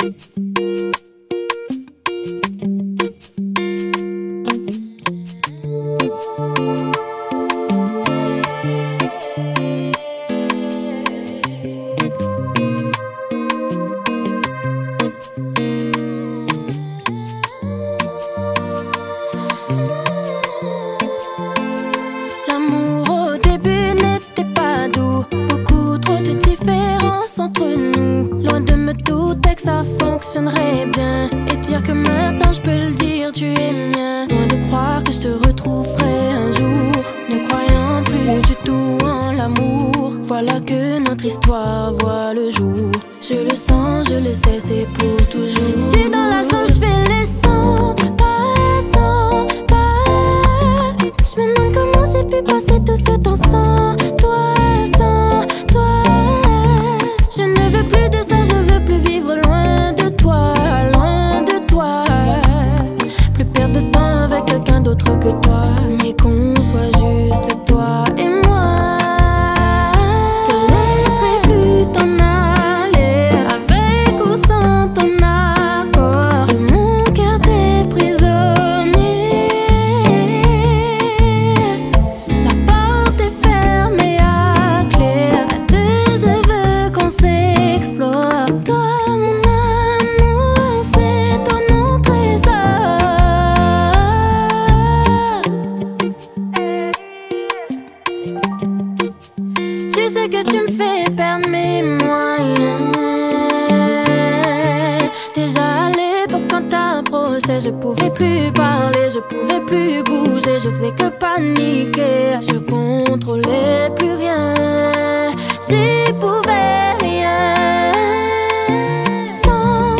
Je pouvais plus parler, je pouvais plus bouger, je faisais que paniquer. Je contrôlais plus rien, j'y pouvais rien. Sans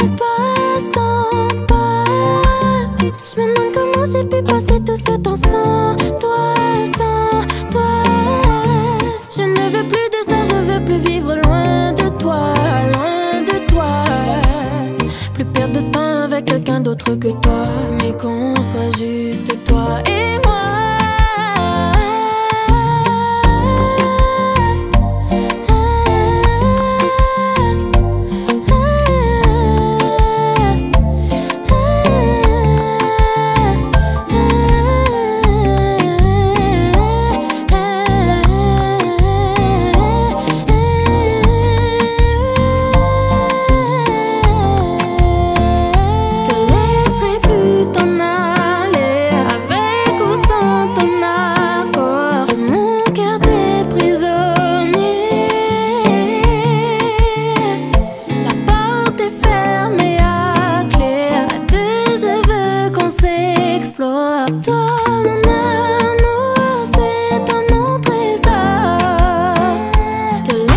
pas, je me demande comment j'ai pu passer tout ce temps sans toi, sans toi. Je ne veux plus de ça, je veux plus vivre loin de toi, loin de toi. Plus perdre de temps avec quelqu'un d'autre que toi, mais qu'on soit juste toi et moi. Toi, mon amour, c'est ton nom trésor. Je te